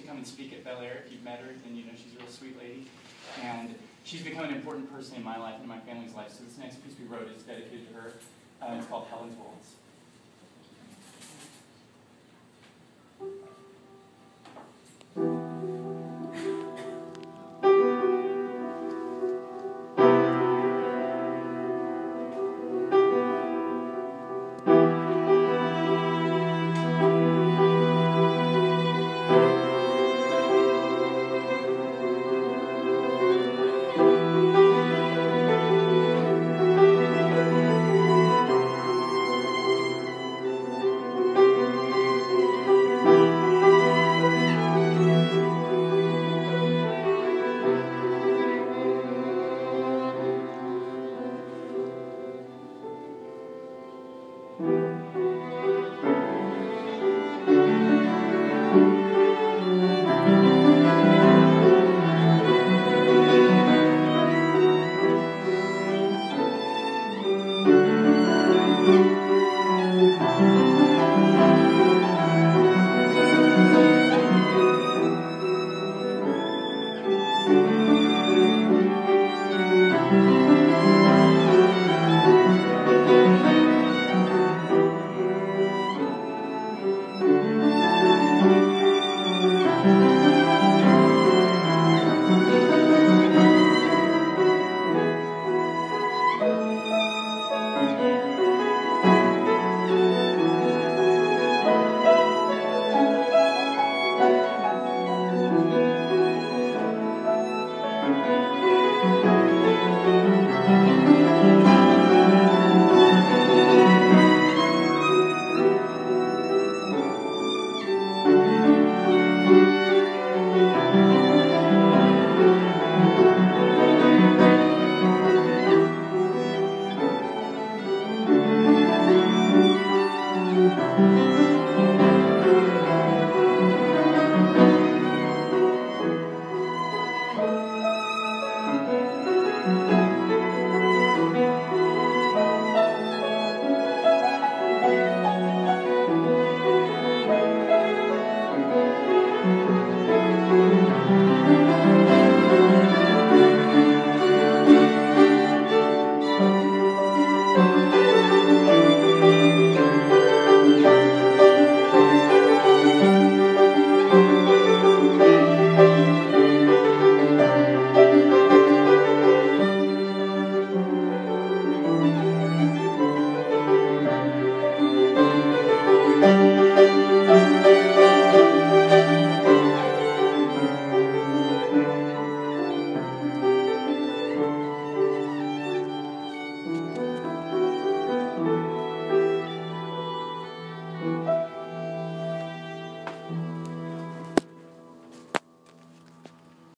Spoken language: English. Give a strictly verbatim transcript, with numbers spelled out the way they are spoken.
come and speak at Bel Air. If you've met her, then you know she's a real sweet lady. And she's become an important person in my life and my family's life. So this next piece we wrote is dedicated to her. Uh, it's called Helen's Waltz. Thank you.